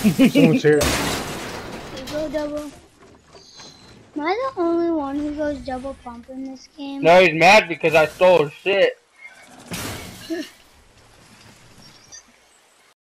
Someone's here. You go double. Am I the only one who goes double pump in this game? No, he's mad because I stole his shit.